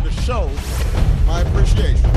to show my appreciation.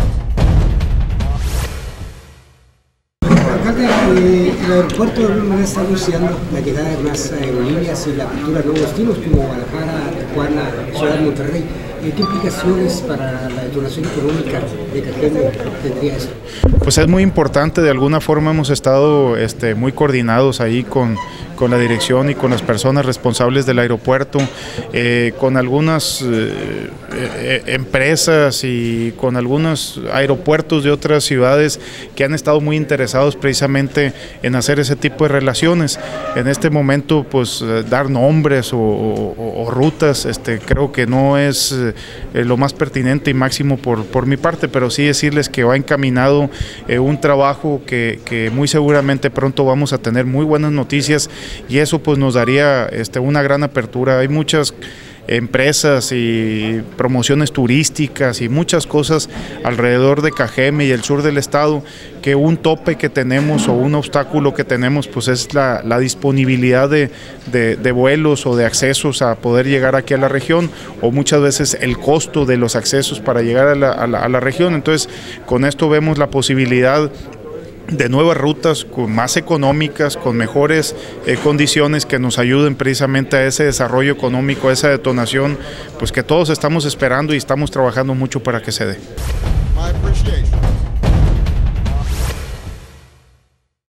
Alcalde, el aeropuerto de alguna manera está anunciando la llegada de más aerolíneas y la apertura de nuevos destinos como Guadalajara, Tijuana, Ciudad de Monterrey. ¿Qué implicaciones para la detonación económica de Cajeme tendría eso? Pues es muy importante, de alguna forma hemos estado muy coordinados ahí con la dirección y con las personas responsables del aeropuerto, con algunas empresas y con algunos aeropuertos de otras ciudades que han estado muy interesados precisamente en hacer ese tipo de relaciones. En este momento, pues dar nombres o rutas, creo que no es lo más pertinente y máximo por mi parte, pero sí decirles que va encaminado un trabajo que muy seguramente pronto vamos a tener muy buenas noticias, y eso pues nos daría una gran apertura. Hay muchas empresas y promociones turísticas y muchas cosas alrededor de Cajeme y el sur del estado, que un tope que tenemos o un obstáculo que tenemos pues es la disponibilidad de vuelos o de accesos a poder llegar aquí a la región, o muchas veces el costo de los accesos para llegar a la región. Entonces con esto vemos la posibilidad de nuevas rutas más económicas, con mejores condiciones que nos ayuden precisamente a ese desarrollo económico, a esa detonación, pues que todos estamos esperando y estamos trabajando mucho para que se dé. My appreciation.